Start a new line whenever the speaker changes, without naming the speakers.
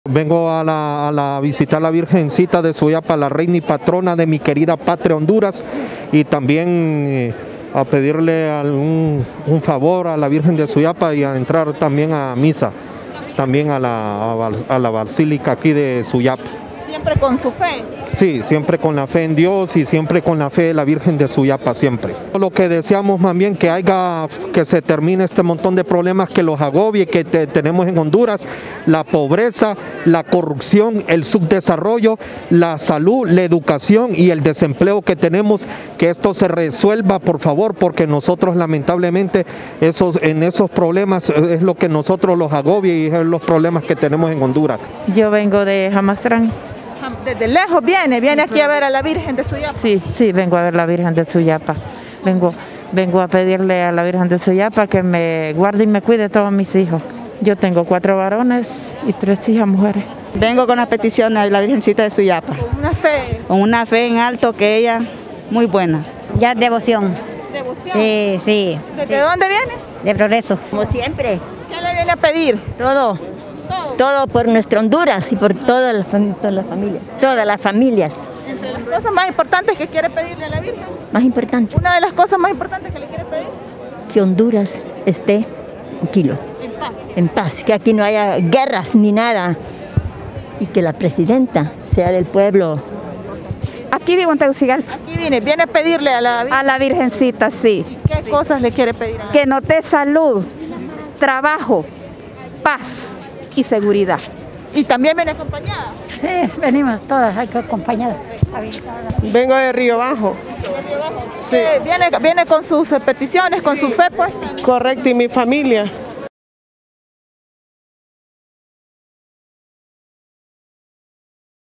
Vengo a visitar a la Virgencita de Suyapa, la reina y patrona de mi querida patria Honduras, y también a pedirle un favor a la Virgen de Suyapa y a entrar también a misa, también a la basílica aquí de Suyapa.
¿Siempre con su fe?
Sí, siempre con la fe en Dios y siempre con la fe de la Virgen de Suyapa, siempre. Lo que deseamos más bien que se termine este montón de problemas que los agobie, que tenemos en Honduras, la pobreza, la corrupción, el subdesarrollo, la salud, la educación y el desempleo que tenemos, que esto se resuelva, por favor, porque nosotros lamentablemente en esos problemas es lo que nosotros los agobia y es los problemas que tenemos en Honduras.
Yo vengo de Jamastrán.
Desde lejos viene aquí a ver a la Virgen de Suyapa.
Sí, vengo a ver la Virgen de Suyapa. Vengo a pedirle a la Virgen de Suyapa que me guarde y me cuide todos mis hijos. Yo tengo 4 varones y 3 hijas mujeres.
Vengo con la petición a la Virgencita de Suyapa.
¿Con una fe?
Con una fe en alto que ella, muy buena.
Ya devoción.
¿Devoción?
Sí.
¿Desde dónde viene?
De Progreso.
Como siempre,
¿Qué le viene a pedir?
todo por nuestra Honduras y por todas las familias.
Entre las cosas más importantes que quiere pedirle a la Virgen,
Más importante,
una de las cosas más importantes que le quiere pedir,
que Honduras esté tranquilo, en paz, que aquí no haya guerras ni nada y que la presidenta sea del pueblo.
Aquí vivo en Tegucigalpa.
Aquí viene a pedirle a la Virgen.
A la Virgencita, sí.
¿Qué cosas le quiere pedir a la
Que nos dé salud, trabajo, paz y seguridad.
Y también viene acompañada.
Sí, venimos todas acompañadas.
Vengo de Río Bajo.
Sí. Viene con sus peticiones, con su fe puesta.
Correcto, y mi familia.